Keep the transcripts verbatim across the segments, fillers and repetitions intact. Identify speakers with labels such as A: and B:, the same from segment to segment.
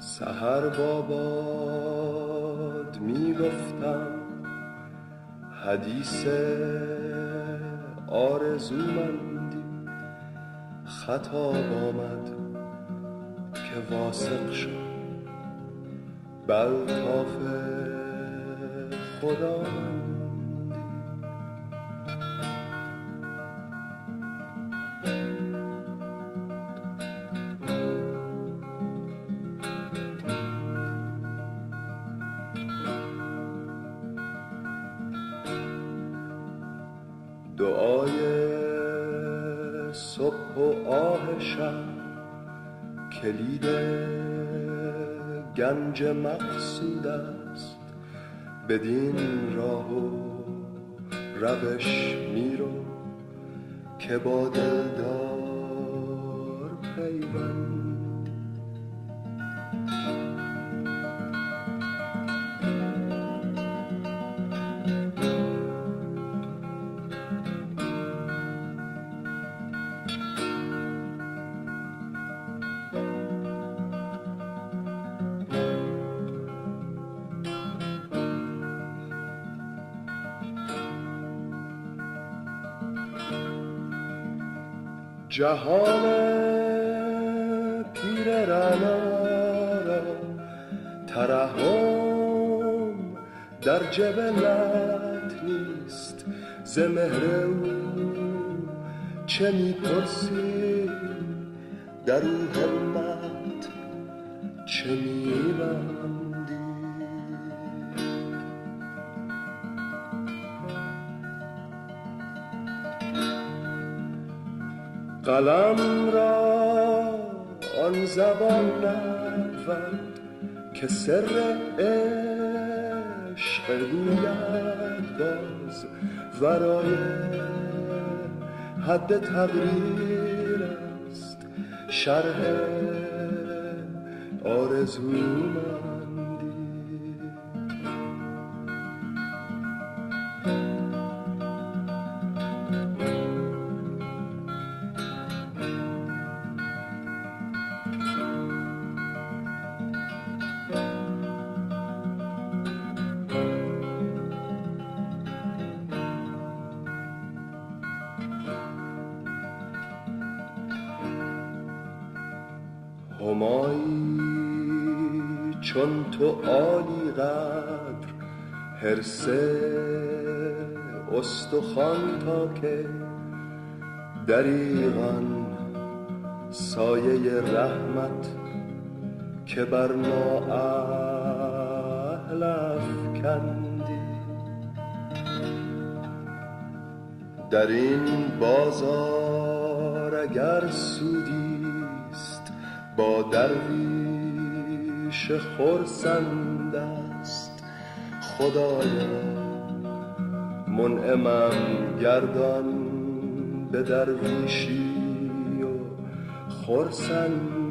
A: سحر با باد می گفتم حدیث آرزومندی، خطاب آمد که واثق شد بالطاف خداوندی. دعای صبح و آه شب کلید گنج مقصود است، بدین راه و روش میرو که با دلدار پیوند. جهان پیر رعنا را ترحم در جبلت نیست، ز مهر او چه می‌پرسی، در او همت چه می‌بندی. قلم را آن زبان نبود که سر عشق گوید باز، ورای حد تقریر است شرح آرزومندی. همایی چون تو عالی قدر، حرص استخوان تا که دریغا سایه رحمت که بر نااهل افکندی. در این بازار اگر سودی با درویش خرسند است، خدایا منعمم گردان به درویشی و خرسندی.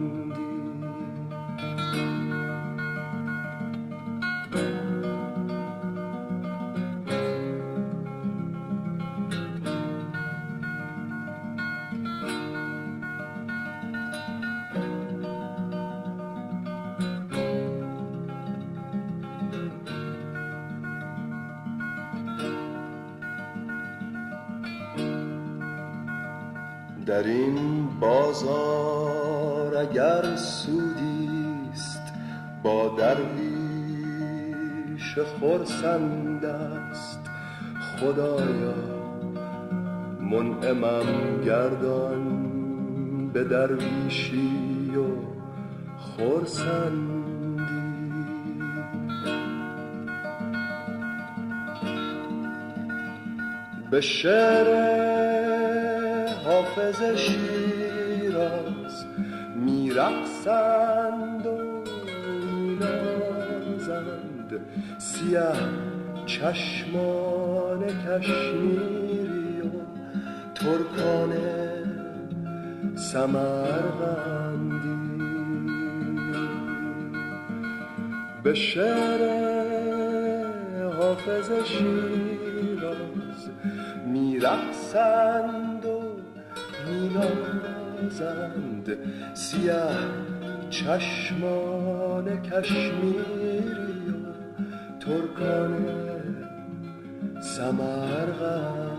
A: در این بازار اگر سودیست با درویش خرسند است، خدایا منعمم گردان به درویشی و خرسندی. به شعر حافظ شیراز میرقصند و مینازند، سیه چشمان کشمیری و ترکان سمرقندی. به شعر حافظ شیراز میرقصند و مینازند، سیه چشمان کشمیری و ترکان سمرقندی.